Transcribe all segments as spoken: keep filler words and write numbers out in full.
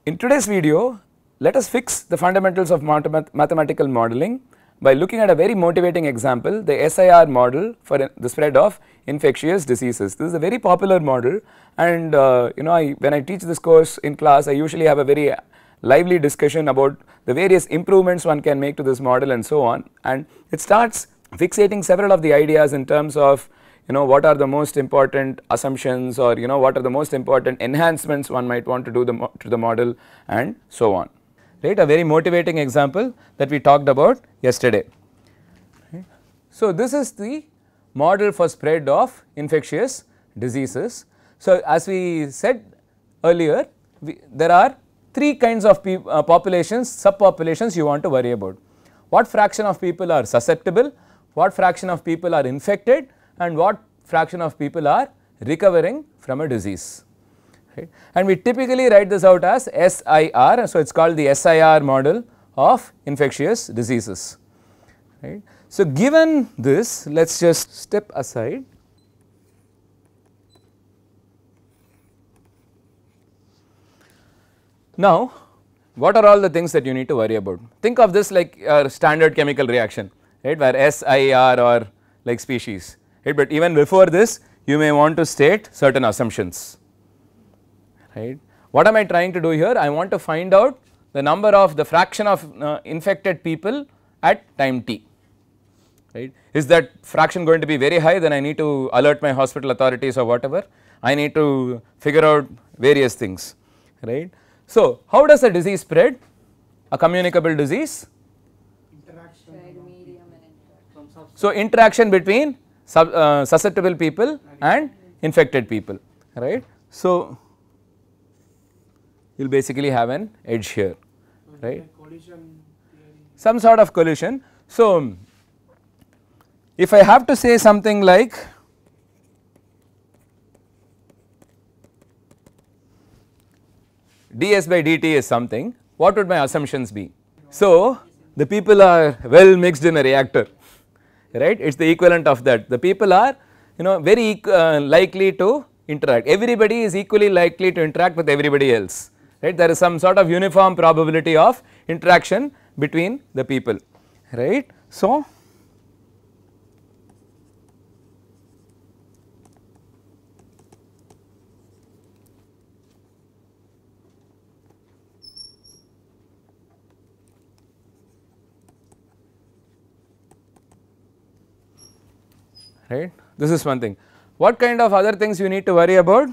In today's video, let us fix the fundamentals of mathematical modeling by looking at a very motivating example, the S I R model for the spread of infectious diseases. This is a very popular model, and uh, you know I, when I teach this course in class, I usually have a very lively discussion about the various improvements one can make to this model and so on, and it starts fixating several of the ideas in terms of you know what are the most important assumptions, or you know what are the most important enhancements one might want to do the to the model and so on, right. A very motivating example that we talked about yesterday. Right. So this is the model for spread of infectious diseases. So as we said earlier, we, there are three kinds of uh, populations, subpopulations you want to worry about. What fraction of people are susceptible, what fraction of people are infected, and what fraction of people are recovering from a disease, right. And we typically write this out as S I R, so it is called the S I R model of infectious diseases, right. So given this, let us just step aside. Now what are all the things that you need to worry about? Think of this like a standard chemical reaction, right, where S I R or like species. Right, but even before this you may want to state certain assumptions, right. What am I trying to do here? I want to find out the number of the fraction of uh, infected people at time t, right. Is that fraction going to be very high? Then I need to alert my hospital authorities or whatever. I need to figure out various things, right. So how does a disease spread? A communicable disease? Interaction. So interaction between Sub, uh, susceptible people and infected people, right. So you will basically have an edge here, right, some sort of collision. So if I have to say something like ds by dt is something, what would my assumptions be? So the people are well mixed in a reactor, right, it is the equivalent of that. The people are you know very uh, likely to interact, everybody is equally likely to interact with everybody else, right. There is some sort of uniform probability of interaction between the people, right. So right, this is one thing. What kind of other things you need to worry about?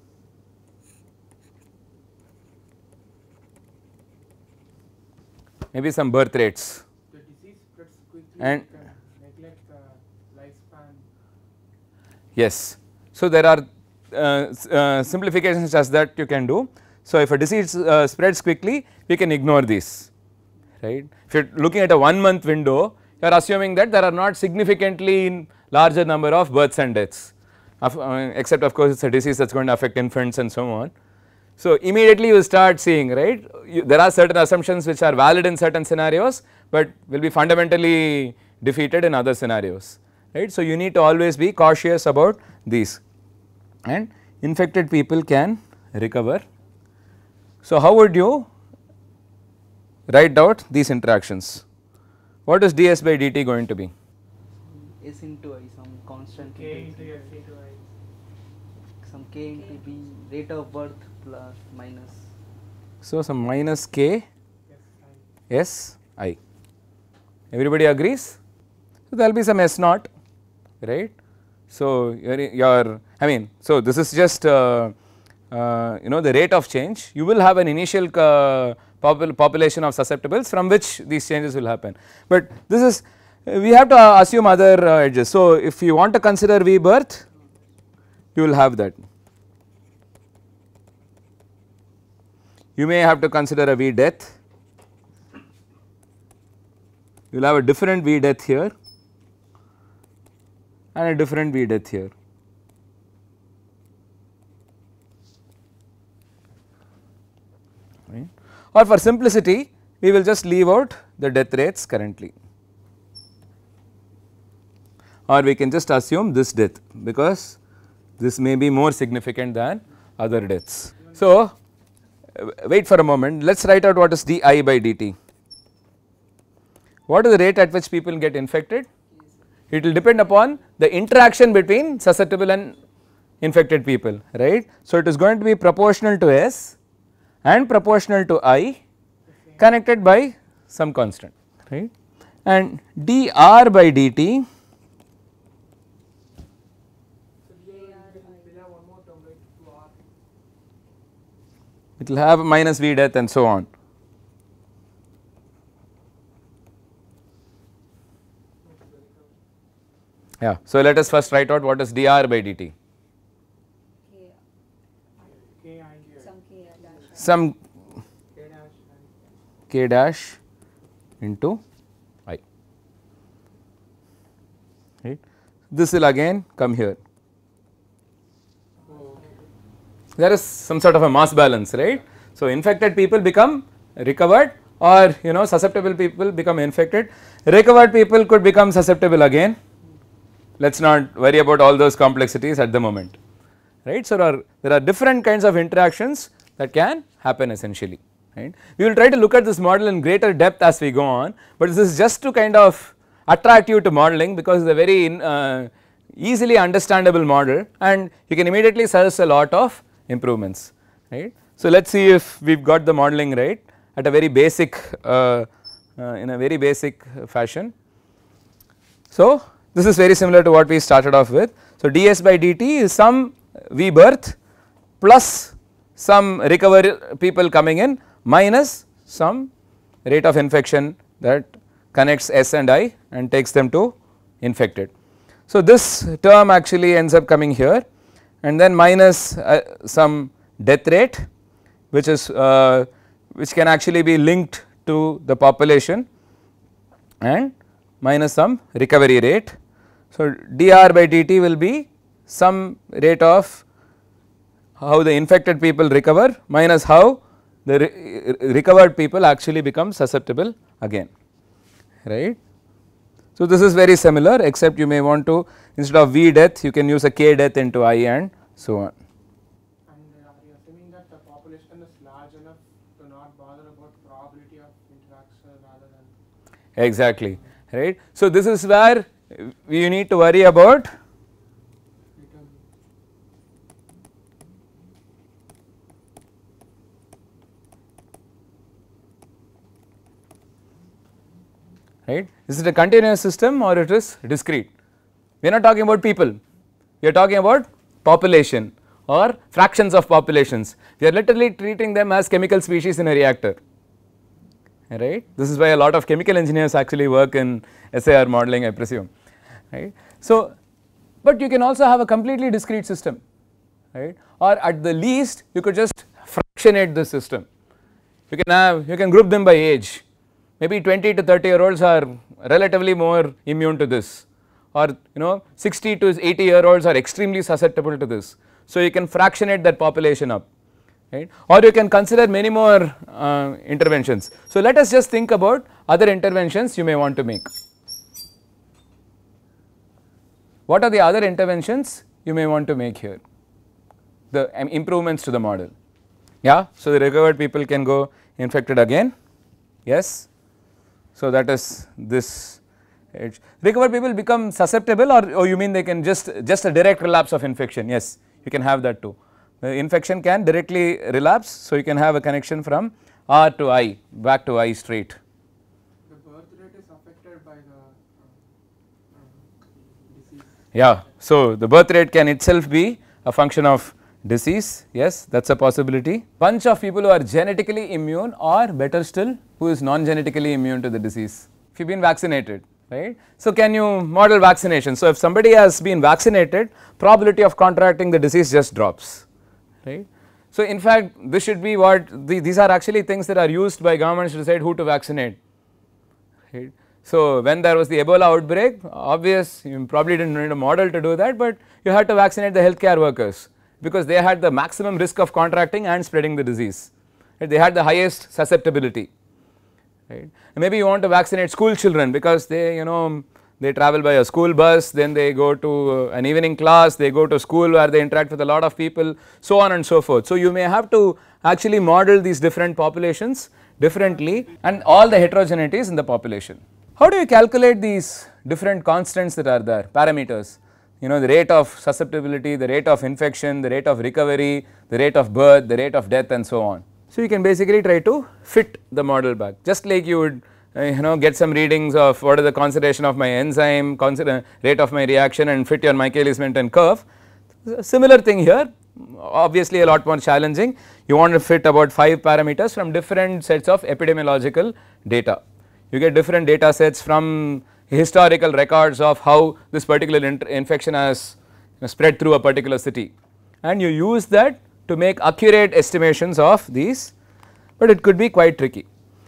Maybe some birth rates. The disease spreads quickly and can neglect the lifespan. Yes. So there are uh, uh, simplifications as that you can do. So if a disease uh, spreads quickly, we can ignore these, right. If you are looking at a one month window, you are assuming that there are not significantly larger number of births and deaths, uh, except of course it is a disease that is going to affect infants and so on. So immediately you start seeing, right, you, there are certain assumptions which are valid in certain scenarios, but will be fundamentally defeated in other scenarios, right. So you need to always be cautious about these, and infected people can recover. So how would you write out these interactions? What is ds by dt going to be? S into I, some constant K into F into I. Some K into B, rate of birth plus minus. So some minus K S I. Everybody agrees? So there will be some S naught, right. So your, your I mean, so this is just uh, uh, you know the rate of change. You will have an initial uh, popul population of susceptibles from which these changes will happen, but this is we have to assume other uh, edges. So if you want to consider V birth, you will have that. You may have to consider a V death, you will have a different V death here and a different V death here. Right. Or for simplicity, we will just leave out the death rates currently, or we can just assume this death, because this may be more significant than other deaths. So uh, wait for a moment, let us write out what is di by dt. What is the rate at which people get infected? It will depend upon the interaction between susceptible and infected people, right. So, it is going to be proportional to S and proportional to I connected by some constant, right, and dr by dt it will have minus v death and so on. Yeah. So, let us first write out what is dr by dt. K I Some K dash. Some K dash and k dash into I, right. This will again come here. There is some sort of a mass balance, right. So, infected people become recovered, or you know susceptible people become infected, recovered people could become susceptible again. Let us not worry about all those complexities at the moment, right. So, there are, there are different kinds of interactions that can happen essentially, right. We will try to look at this model in greater depth as we go on, but this is just to kind of attract you to modeling, because it is a very in, uh, easily understandable model and you can immediately suggest a lot of improvements, right. So, let us see if we have got the modeling right at a very basic uh, uh, in a very basic fashion. So, this is very similar to what we started off with. So, ds by dt is some v birth plus some recovery people coming in minus some rate of infection that connects S and I and takes them to infected. So, this term actually ends up coming here, and then minus uh, some death rate which is uh, which can actually be linked to the population, and minus some recovery rate. So, dr by dt will be some rate of how the infected people recover minus how the re recovered people actually become susceptible again, right. So, this is very similar, except you may want to, instead of v death you can use a k death into I and so on. And uh, are you assuming that the population is large enough to not bother about probability of interaction rather than? Exactly, right. So, this is where you need to worry about right. Is it a continuous system or it is discrete? We are not talking about people, we are talking about population or fractions of populations. We are literally treating them as chemical species in a reactor, right. This is why a lot of chemical engineers actually work in S A R modeling, I presume, right. So, but you can also have a completely discrete system, right, or at the least you could just fractionate the system. You can have, you can group them by age. Maybe twenty to thirty year olds are relatively more immune to this, or you know sixty to eighty year olds are extremely susceptible to this. So, you can fractionate that population up, right, or you can consider many more uh, interventions. So, let us just think about other interventions you may want to make. What are the other interventions you may want to make here? The um, improvements to the model. Yeah. So, the recovered people can go infected again, yes. So, that is this edge. Recovered people become susceptible, or, or you mean they can just just a direct relapse of infection? Yes, you can have that too. The infection can directly relapse, so you can have a connection from R to I back to I straight. The birth rate is affected by the uh, uh, disease. Yeah. So, the birth rate can itself be a function of disease, yes, that is a possibility. Bunch of people who are genetically immune, or better still who is non-genetically immune to the disease, if you have been vaccinated, right. So, can you model vaccination? So, if somebody has been vaccinated, probability of contracting the disease just drops, right. So, in fact, this should be what the, these are actually things that are used by governments to decide who to vaccinate, right. So, when there was the Ebola outbreak, obvious you probably did not need a model to do that, but you had to vaccinate the healthcare workers, because they had the maximum risk of contracting and spreading the disease, right. They had the highest susceptibility, right. And maybe you want to vaccinate school children, because they you know they travel by a school bus, then they go to an evening class, they go to school where they interact with a lot of people, so on and so forth. So, you may have to actually model these different populations differently and all the heterogeneities in the population. How do you calculate these different constants that are there, parameters? You know, the rate of susceptibility, the rate of infection, the rate of recovery, the rate of birth, the rate of death and so on. So you can basically try to fit the model back, just like you would uh, you know get some readings of what is the concentration of my enzyme, rate of my reaction and fit your Michaelis-Menten curve. Similar thing here, obviously a lot more challenging. You want to fit about five parameters from different sets of epidemiological data. You get different data sets from historical records of how this particular infection has you know, spread through a particular city, and you use that to make accurate estimations of these, but it could be quite tricky.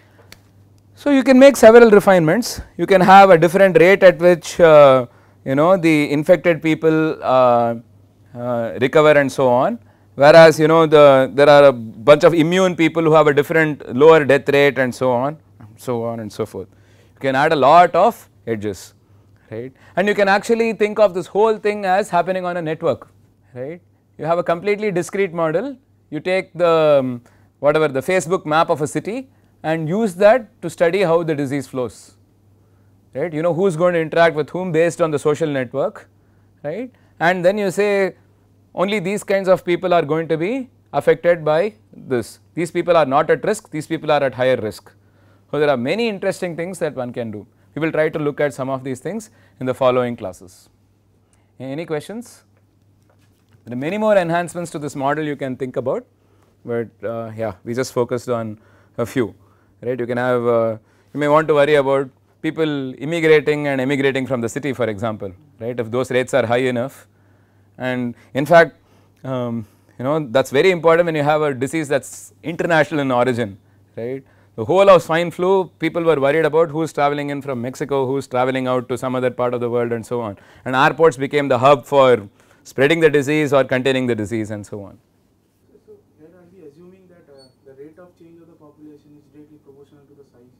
So you can make several refinements. You can have a different rate at which uh, you know the infected people uh, uh, recover and so on, whereas you know the there are a bunch of immune people who have a different lower death rate and so on, so on and so forth. You can add a lot of edges, right, and you can actually think of this whole thing as happening on a network, right. You have a completely discrete model, you take the um, whatever the Facebook map of a city and use that to study how the disease flows, right. You know who is going to interact with whom based on the social network, right, and then you say only these kinds of people are going to be affected by this, these people are not at risk, these people are at higher risk. So there are many interesting things that one can do. We will try to look at some of these things in the following classes. Any questions? There are many more enhancements to this model you can think about, but uh, yeah, we just focused on a few, right. You can have, uh, you may want to worry about people immigrating and emigrating from the city, for example, right, if those rates are high enough. And in fact, um, you know that is very important when you have a disease that is international in origin, right. The whole of swine flu, people were worried about who is travelling in from Mexico, who is travelling out to some other part of the world and so on, and airports became the hub for spreading the disease or containing the disease and so on. So, so here are we assuming that uh, the rate of change of the population is directly proportional to the size?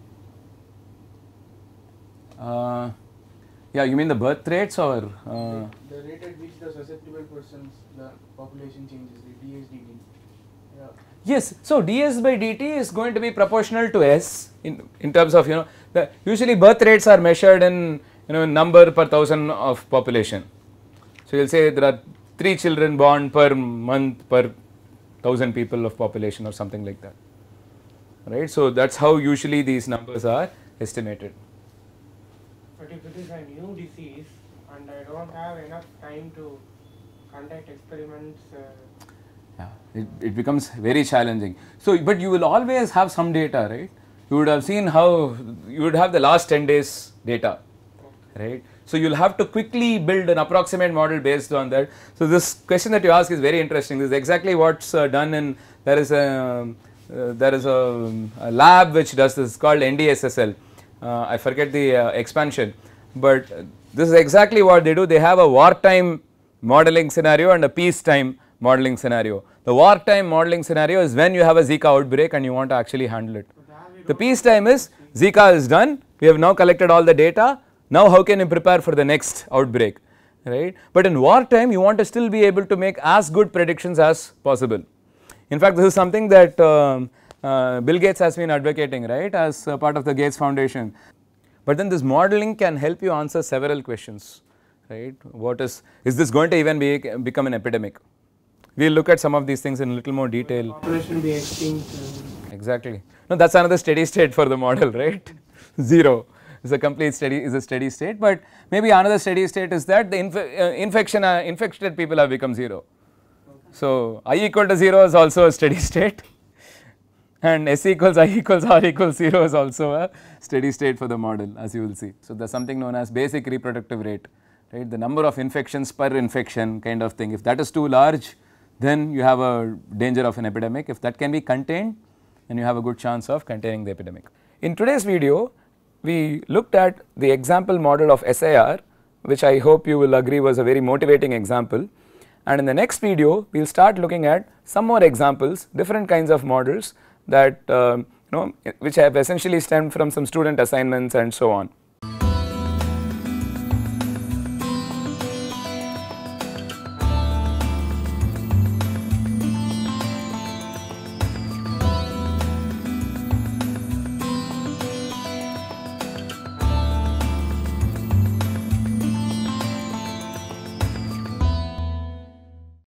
Uh, yeah, you mean the birth rates or? Uh, the rate at which the susceptible persons, the population changes, the D S D T. Yeah. Yes, so ds by dt is going to be proportional to s in, in terms of you know the usually birth rates are measured in you know number per thousand of population. So you will say there are three children born per month per thousand people of population or something like that, right. So that is how usually these numbers are estimated. But if it is a new disease and I do not have enough time to conduct experiments, uh, yeah, it, it becomes very challenging. So, but you will always have some data, right. You would have seen how you would have the last ten days data, right. So you will have to quickly build an approximate model based on that. So this question that you ask is very interesting. This is exactly what's uh, done in, there is a, uh, there is a, a lab which does this called N D S S L. Uh, I forget the uh, expansion, but this is exactly what they do. They have a wartime modeling scenario and a peacetime modeling scenario. The wartime modeling scenario is when you have a Zika outbreak and you want to actually handle it. The peacetime is Zika is done, we have now collected all the data, now how can you prepare for the next outbreak, right. But in wartime you want to still be able to make as good predictions as possible. In fact, this is something that um, uh, Bill Gates has been advocating, right, as uh, part of the Gates Foundation. But then this modeling can help you answer several questions, right. What is, is this going to even be, become an epidemic? We will look at some of these things in a little more detail. population be extinct. Uh, Exactly. No, that is another steady state for the model, right. Zero is a complete steady, is a steady state, but maybe another steady state is that the inf uh, infection, uh, infected people have become zero. So I equal to zero is also a steady state, and S equals I equals R equals zero is also a steady state for the model, as you will see. So there is something known as basic reproductive rate, right, the number of infections per infection kind of thing. If that is too large, then you have a danger of an epidemic. If that can be contained, then you have a good chance of containing the epidemic. In today's video, we looked at the example model of S I R, which I hope you will agree was a very motivating example, and in the next video we will start looking at some more examples, different kinds of models that uh, you know which have essentially stemmed from some student assignments and so on.